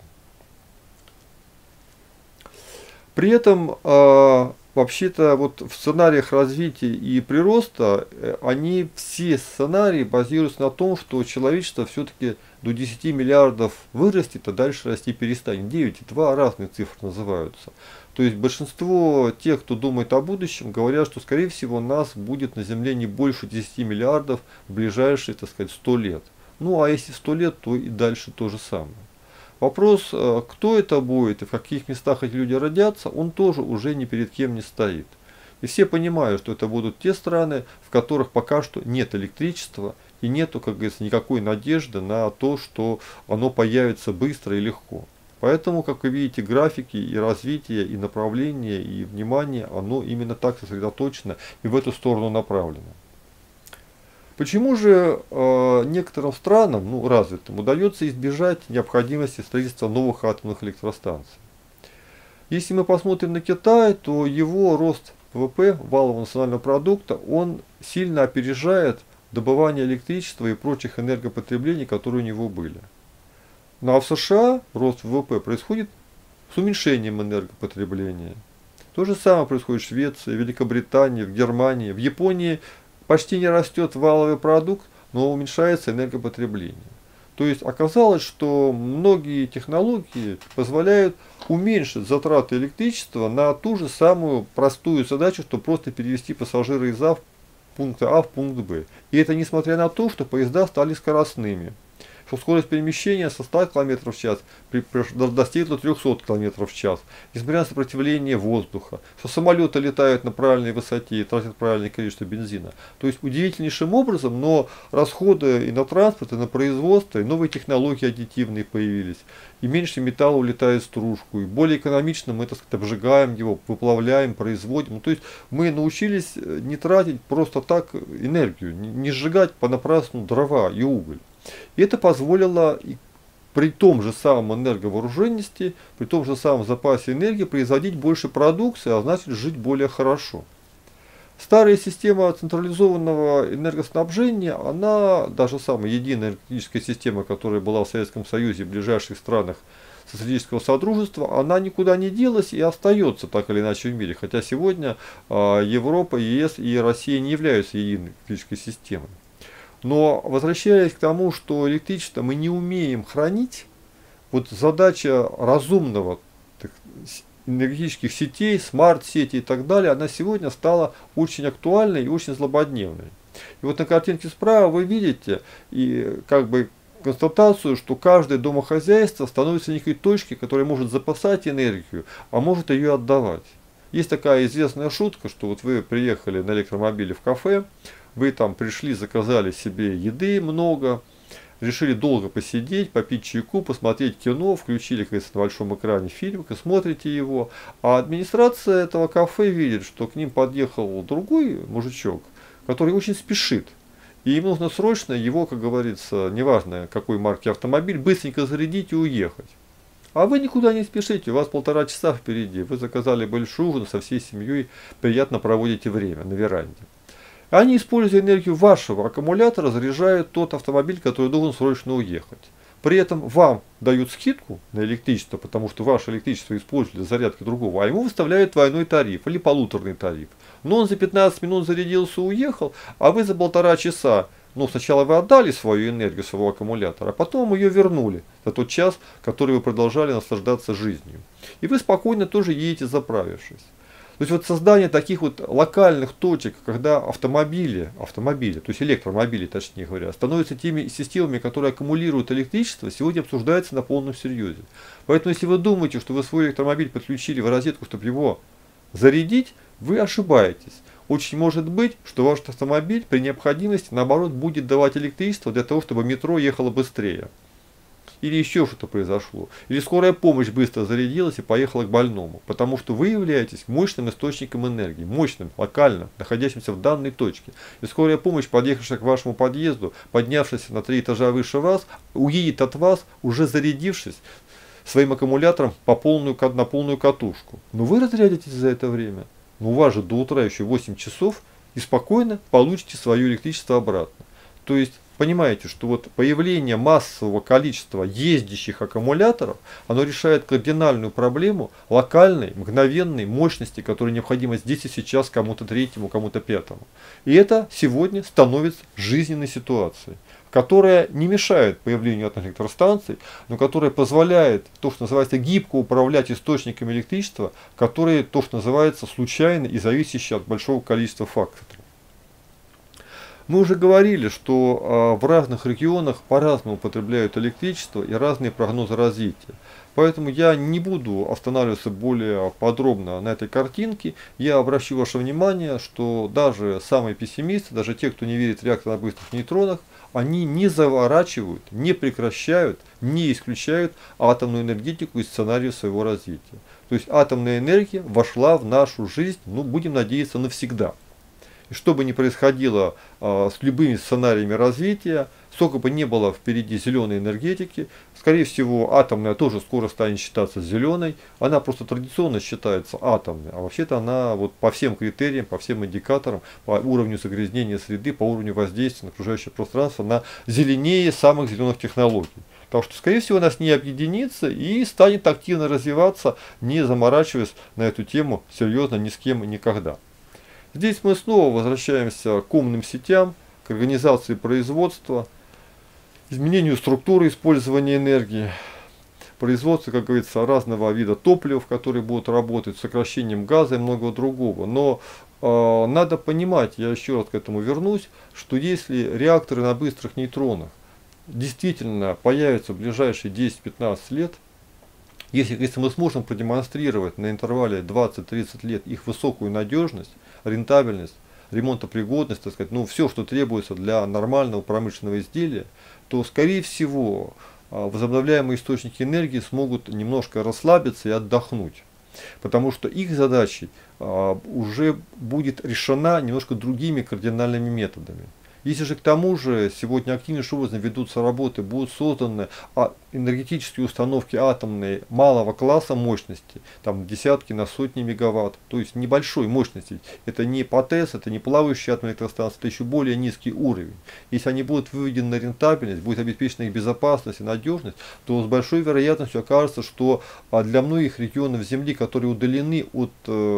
При этом, вообще-то, вот в сценариях развития и прироста, они все сценарии базируются на том, что человечество все-таки до 10 миллиардов вырастет, а дальше расти перестанет. 9,2 разные цифры называются. То есть большинство тех, кто думает о будущем, говорят, что, скорее всего, нас будет на Земле не больше 10 миллиардов в ближайшие, так сказать, 100 лет. Ну, а если 100 лет, то и дальше то же самое. Вопрос, кто это будет и в каких местах эти люди родятся, он тоже уже ни перед кем не стоит. И все понимают, что это будут те страны, в которых пока что нет электричества и нету, как говорится, никакой надежды на то, что оно появится быстро и легко. Поэтому, как вы видите, графики и развитие, и направление, и внимание, оно именно так сосредоточено и в эту сторону направлено. Почему же некоторым странам, ну, развитым, удается избежать необходимости строительства новых атомных электростанций? Если мы посмотрим на Китай, то его рост ВВП, валового национального продукта, он сильно опережает добывание электричества и прочих энергопотреблений, которые у него были. Ну а в США рост ВВП происходит с уменьшением энергопотребления. То же самое происходит в Швеции, в Великобритании, в Германии, в Японии. Почти не растет валовый продукт, но уменьшается энергопотребление. То есть оказалось, что многие технологии позволяют уменьшить затраты электричества на ту же самую простую задачу, что просто перевести пассажира из пункта А в пункт Б. И это несмотря на то, что поезда стали скоростными. Что скорость перемещения со 100 км в час достигла 300 км в час, несмотря на сопротивление воздуха, что самолеты летают на правильной высоте и тратят правильное количество бензина. То есть удивительнейшим образом, но расходы и на транспорт, и на производство, и новые технологии аддитивные появились, и меньше металла улетает в стружку, и более экономично мы, так сказать, обжигаем его, выплавляем, производим. Ну, то есть мы научились не тратить просто так энергию, не сжигать понапрасну дрова и уголь. И это позволило при том же самом энерговооруженности, при том же самом запасе энергии производить больше продукции, а значит жить более хорошо. Старая система централизованного энергоснабжения, она, даже самая единая энергетическая система, которая была в Советском Союзе и в ближайших странах социалистического содружества, она никуда не делась и остается так или иначе в мире. Хотя сегодня Европа, ЕС и Россия не являются единой энергетической системой. Но возвращаясь к тому, что электричество мы не умеем хранить, вот задача разумного энергетических сетей, смарт-сетей и так далее, она сегодня стала очень актуальной и очень злободневной. И вот на картинке справа вы видите и как бы констатацию, что каждое домохозяйство становится некой точкой, которая может запасать энергию, а может ее отдавать. Есть такая известная шутка, что вот вы приехали на электромобиле в кафе, вы там пришли, заказали себе еды много, решили долго посидеть, попить чайку, посмотреть кино, включили, кажется, на большом экране фильм, и смотрите его. А администрация этого кафе видит, что к ним подъехал другой мужичок, который очень спешит. И им нужно срочно его, как говорится, неважно какой марки автомобиль, быстренько зарядить и уехать. А вы никуда не спешите, у вас 1,5 часа впереди, вы заказали большой ужин со всей семьей, приятно проводите время на веранде. Они, используя энергию вашего аккумулятора, заряжают тот автомобиль, который должен срочно уехать. При этом вам дают скидку на электричество, потому что ваше электричество используют для зарядки другого, а ему выставляют двойной тариф или полуторный тариф. Но он за 15 минут зарядился и уехал, а вы за 1,5 часа, ну сначала вы отдали свою энергию, своего аккумулятора, а потом ее вернули за тот час, который вы продолжали наслаждаться жизнью. И вы спокойно тоже едете, заправившись. То есть вот создание таких вот локальных точек, когда автомобили, то есть электромобили, точнее говоря, становятся теми системами, которые аккумулируют электричество, сегодня обсуждается на полном серьезе. Поэтому если вы думаете, что вы свой электромобиль подключили в розетку, чтобы его зарядить, вы ошибаетесь. Очень может быть, что ваш автомобиль при необходимости, наоборот, будет давать электричество для того, чтобы метро ехало быстрее. или еще что-то произошло, или скорая помощь быстро зарядилась и поехала к больному, потому что вы являетесь мощным источником энергии, мощным, локальным, находящимся в данной точке. И скорая помощь, подъехавшая к вашему подъезду, поднявшись на 3 этажа выше вас, уедет от вас, уже зарядившись своим аккумулятором на полную катушку. Но вы разрядитесь за это время. Но у вас же до утра еще 8 часов, и спокойно получите свое электричество обратно. То есть, понимаете, что вот появление массового количества ездящих аккумуляторов, оно решает кардинальную проблему локальной, мгновенной мощности, которая необходима здесь и сейчас кому-то третьему, кому-то пятому. И это сегодня становится жизненной ситуацией, которая не мешает появлению атомных электростанций, но которая позволяет то, что называется, гибко управлять источниками электричества, которые то, что называется, случайны и зависящие от большого количества факторов. Мы уже говорили, что в разных регионах по-разному употребляют электричество и разные прогнозы развития. Поэтому я не буду останавливаться более подробно на этой картинке. Я обращу ваше внимание, что даже самые пессимисты, даже те, кто не верит в реактор на быстрых нейтронах, они не заворачивают, не прекращают, не исключают атомную энергетику из сценария своего развития. То есть атомная энергия вошла в нашу жизнь, ну, будем надеяться, навсегда. И что бы ни происходило с любыми сценариями развития, сколько бы не было впереди зеленой энергетики, скорее всего, атомная тоже скоро станет считаться зеленой. Она просто традиционно считается атомной, а вообще-то она вот по всем критериям, по всем индикаторам, по уровню загрязнения среды, по уровню воздействия на окружающее пространство, она зеленее самых зеленых технологий. Так что, скорее всего, она с ней объединится и станет активно развиваться, не заморачиваясь на эту тему серьезно ни с кем и никогда. Здесь мы снова возвращаемся к умным сетям, к организации производства, изменению структуры использования энергии, производству, как говорится, разного вида топлива, которые будут работать, сокращением газа и многого другого. Но надо понимать, я еще раз к этому вернусь, что если реакторы на быстрых нейтронах действительно появятся в ближайшие 10-15 лет, если мы сможем продемонстрировать на интервале 20-30 лет их высокую надежность, рентабельность, ремонтопригодность, так сказать, ну все, что требуется для нормального промышленного изделия, то, скорее всего, возобновляемые источники энергии смогут немножко расслабиться и отдохнуть. Потому что их задача уже будет решена немножко другими кардинальными методами. Если же к тому же сегодня активнейшим образом ведутся работы, будут созданы энергетические установки атомные малого класса мощности, там десятки на сотни мегаватт, то есть небольшой мощности. Это не ПАТЭС, это не плавающие атомные электростанции, это еще более низкий уровень. Если они будут выведены на рентабельность, будет обеспечена их безопасность и надежность, то с большой вероятностью окажется, что для многих регионов Земли, которые удалены от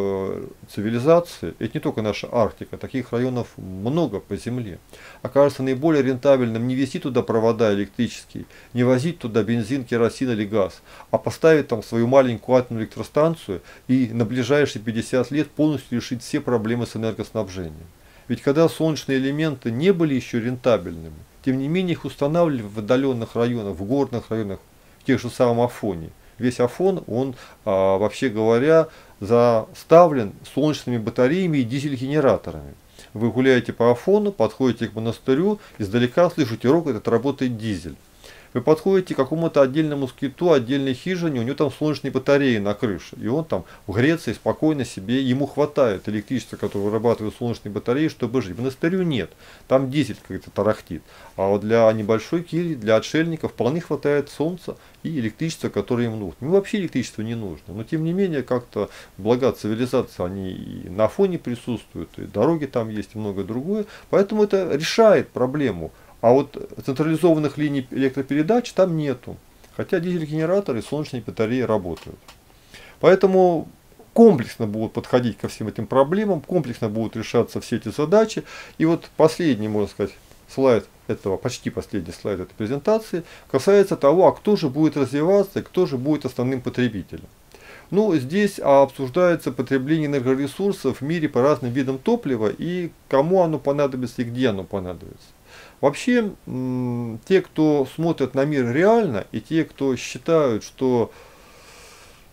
цивилизации, это не только наша Арктика, таких районов много по Земле, окажется наиболее рентабельным не везти туда провода электрические, не возить туда бензин, керосин или газ, а поставить там свою маленькую атомную электростанцию и на ближайшие 50 лет полностью решить все проблемы с энергоснабжением. Ведь когда солнечные элементы не были еще рентабельными, тем не менее их устанавливали в отдаленных районах, в горных районах, в тех же самом Афоне. Весь Афон, он, вообще говоря, заставлен солнечными батареями и дизель-генераторами. Вы гуляете по Афону, подходите к монастырю, издалека слышите рокот, это работает дизель. Вы подходите к какому-то отдельному скиту, отдельной хижине, у него там солнечные батареи на крыше, и он там в Греции спокойно себе, ему хватает электричества, которое вырабатывают солнечные батареи, чтобы жить. В монастырю нет, там дизель как-то тарахтит, а вот для небольшой кельи, для отшельников вполне хватает солнца и электричества, которое им нужно. Ему вообще электричество не нужно, но тем не менее как-то блага цивилизации, они и на Афоне присутствуют, и дороги там есть, и многое другое, поэтому это решает проблему. А вот централизованных линий электропередач там нету. Хотя дизель-генераторы и солнечные батареи работают. Поэтому комплексно будут подходить ко всем этим проблемам, комплексно будут решаться все эти задачи. И вот последний, можно сказать, слайд этого, почти последний слайд этой презентации, касается того, а кто же будет развиваться и кто же будет основным потребителем. Ну, здесь обсуждается потребление энергоресурсов в мире по разным видам топлива и кому оно понадобится и где оно понадобится. Вообще, те, кто смотрят на мир реально, и те, кто считают, что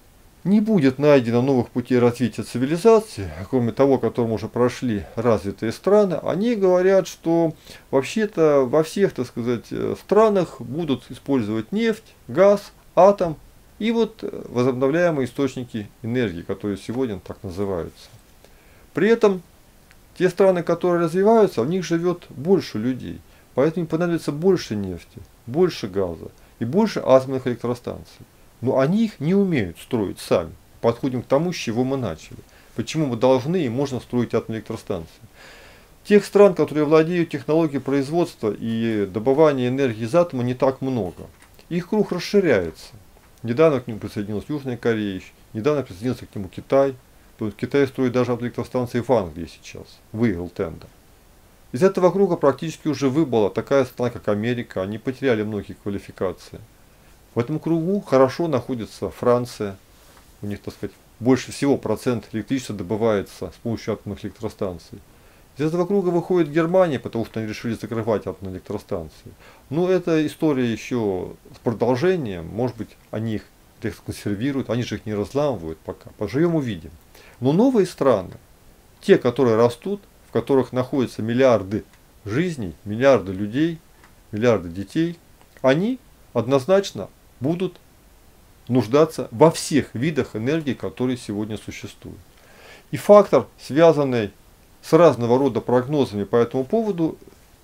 не будет найдено новых путей развития цивилизации, кроме того, которым уже прошли развитые страны, они говорят, что вообще-то во всех, так сказать, странах будут использовать нефть, газ, атом и вот возобновляемые источники энергии, которые сегодня так называются. При этом те страны, которые развиваются, в них живет больше людей, поэтому им понадобится больше нефти, больше газа и больше атомных электростанций. Но они их не умеют строить сами. Подходим к тому, с чего мы начали. Почему мы должны и можно строить атомные электростанции. Тех стран, которые владеют технологией производства и добывания энергии из атома, не так много. Их круг расширяется. Недавно к нему присоединилась Южная Корея, недавно присоединился к нему Китай. То есть Китай строит даже электростанции в Англии сейчас. Выиграл тендер. Из этого круга практически уже выбыла такая страна, как Америка. Они потеряли многие квалификации. В этом кругу хорошо находится Франция. У них, так сказать, больше всего процент электричества добывается с помощью атомных электростанций. Из этого круга выходит Германия, потому что они решили закрывать атомные электростанции. Но эта история еще с продолжением. Может быть, они их консервируют, они же их не разламывают пока. Поживем, увидим. Но новые страны, те, которые растут, в которых находятся миллиарды жизней, миллиарды людей, миллиарды детей, они однозначно будут нуждаться во всех видах энергии, которые сегодня существуют. И фактор, связанный с разного рода прогнозами по этому поводу,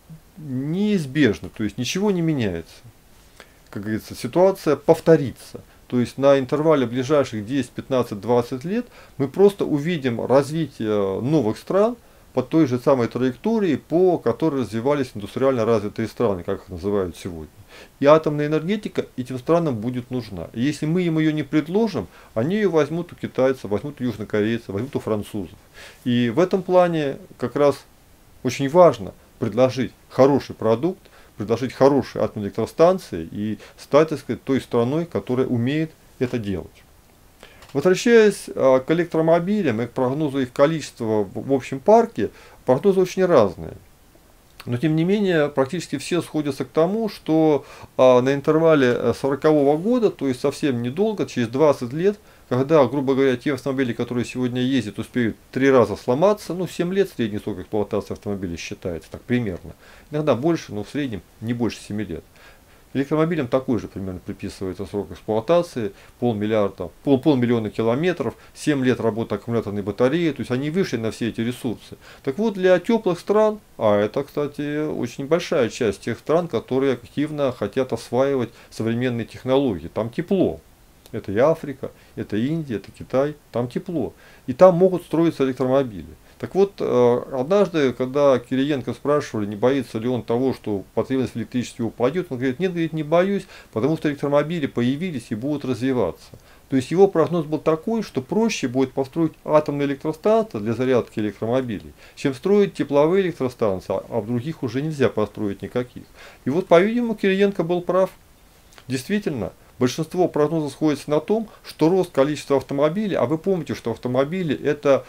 неизбежно, то есть ничего не меняется. Как говорится, ситуация повторится. То есть на интервале ближайших 10, 15, 20 лет мы просто увидим развитие новых стран по той же самой траектории, по которой развивались индустриально развитые страны, как их называют сегодня. И атомная энергетика этим странам будет нужна. И если мы им ее не предложим, они ее возьмут у китайцев, возьмут у южнокорейцев, возьмут у французов. И в этом плане как раз очень важно предложить хороший продукт, предложить хорошие атомные электростанции и стать, так сказать, той страной, которая умеет это делать. Возвращаясь к электромобилям и к прогнозу их количества в общем парке, прогнозы очень разные. Но тем не менее, практически все сходятся к тому, что на интервале 40-го года, то есть совсем недолго, через 20 лет, когда, грубо говоря, те автомобили, которые сегодня ездят, успеют 3 раза сломаться, ну 7 лет средний срок эксплуатации автомобиля считается, так примерно. Иногда больше, но в среднем не больше 7 лет. Электромобилям такой же примерно приписывается срок эксплуатации, полмиллиона километров, 7 лет работы аккумуляторной батареи, то есть они вышли на все эти ресурсы. Так вот, для теплых стран, а это, кстати, очень большая часть тех стран, которые активно хотят осваивать современные технологии, там тепло. Это и Африка, это Индия, это Китай, там тепло. И там могут строиться электромобили. Так вот, однажды, когда Кириенко спрашивали, не боится ли он того, что потребность в электричестве упадет, он говорит, нет, говорит, не боюсь, потому что электромобили появились и будут развиваться. То есть его прогноз был такой, что проще будет построить атомные электростанции для зарядки электромобилей, чем строить тепловые электростанции, а в других уже нельзя построить никаких. И вот, по-видимому, Кириенко был прав. Действительно, большинство прогнозов сходится на том, что рост количества автомобилей, а вы помните, что автомобили это,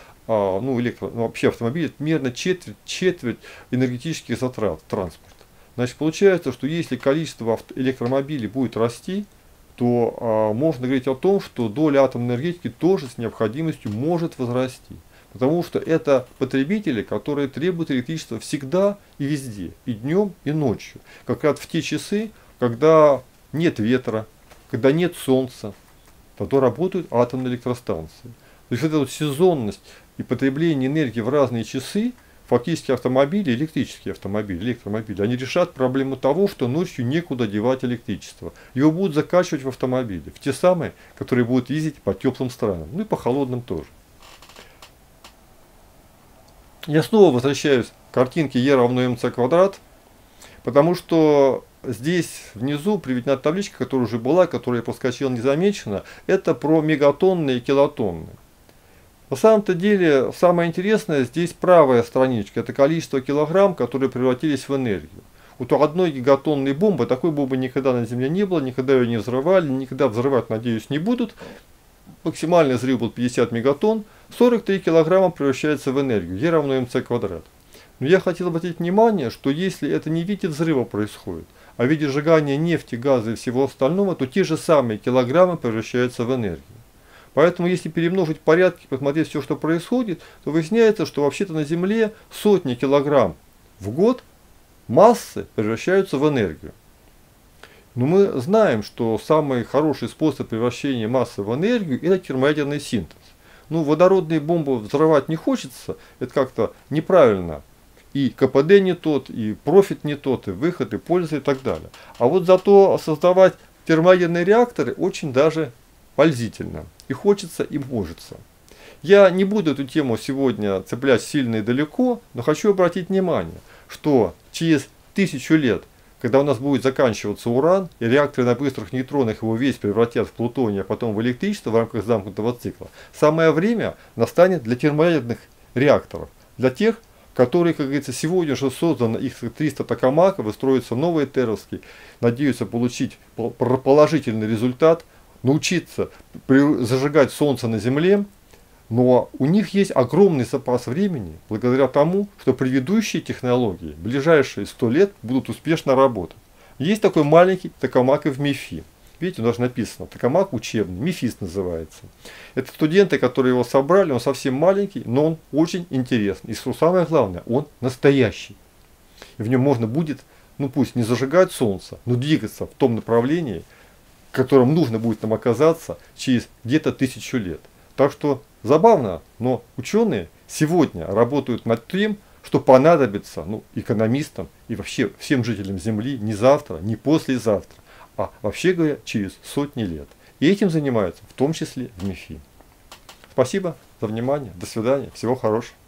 вообще автомобили это примерно четверть энергетических затрат транспорта. Значит, получается, что если количество электромобилей будет расти, то можно говорить о том, что доля атомной энергетики тоже с необходимостью может возрасти. Потому что это потребители, которые требуют электричества всегда и везде, и днем, и ночью. Как раз в те часы, когда нет ветра, когда нет солнца, тогда работают атомные электростанции. То есть эта вот сезонность и потребление энергии в разные часы, фактически автомобили, электрические автомобили, электромобили, они решат проблему того, что ночью некуда девать электричество. Его будут закачивать в автомобили, в те самые, которые будут ездить по теплым странам, ну и по холодным тоже. Я снова возвращаюсь к картинке E равно mc квадрат, потому что здесь внизу приведена табличка, которая уже была, которая я проскочил незамеченно. Это про мегатонны и килотонны. На самом-то деле, самое интересное, здесь правая страничка. Это количество килограмм, которые превратились в энергию. Вот у одной гигатонной бомбы, такой бомбы никогда на Земле не было, никогда ее не взрывали, никогда взрывать, надеюсь, не будут. Максимальный взрыв был 50 мегатонн, 43 килограмма превращается в энергию. E равно mc квадрат. Но я хотел обратить внимание, что если это не в виде взрыва происходит, а в виде сжигания нефти, газа и всего остального, то те же самые килограммы превращаются в энергию. Поэтому, если перемножить порядки, посмотреть все, что происходит, то выясняется, что вообще-то на Земле сотни килограмм в год массы превращаются в энергию. Но мы знаем, что самый хороший способ превращения массы в энергию – это термоядерный синтез. Ну, водородные бомбы взрывать не хочется, это как-то неправильно. И КПД не тот, и профит не тот, и выход, и польза, и так далее. А вот зато создавать термоядерные реакторы очень даже пользительно. И хочется, и можется. Я не буду эту тему сегодня цеплять сильно и далеко, но хочу обратить внимание, что через 1000 лет, когда у нас будет заканчиваться уран, и реакторы на быстрых нейтронах его весь превратят в плутоний, а потом в электричество в рамках замкнутого цикла, самое время настанет для термоядерных реакторов, для тех, которые, как говорится, сегодня уже создано их 300 токамаков, и строятся новые теровские, надеются получить положительный результат, научиться зажигать солнце на Земле, но у них есть огромный запас времени, благодаря тому, что предыдущие технологии в ближайшие 100 лет будут успешно работать. Есть такой маленький токамак и в МИФИ. Видите, у нас написано, токамак учебный, МИФИС называется. Это студенты, которые его собрали, он совсем маленький, но он очень интересный. И что самое главное, он настоящий. И в нем можно будет, ну пусть не зажигать солнце, но двигаться в том направлении, в котором нужно будет нам оказаться через где-то 1000 лет. Так что забавно, но ученые сегодня работают над тем, что понадобится экономистам и вообще всем жителям Земли не завтра, не послезавтра, а вообще говоря через сотни лет. И этим занимаются в том числе в МИФИ. Спасибо за внимание, до свидания, всего хорошего.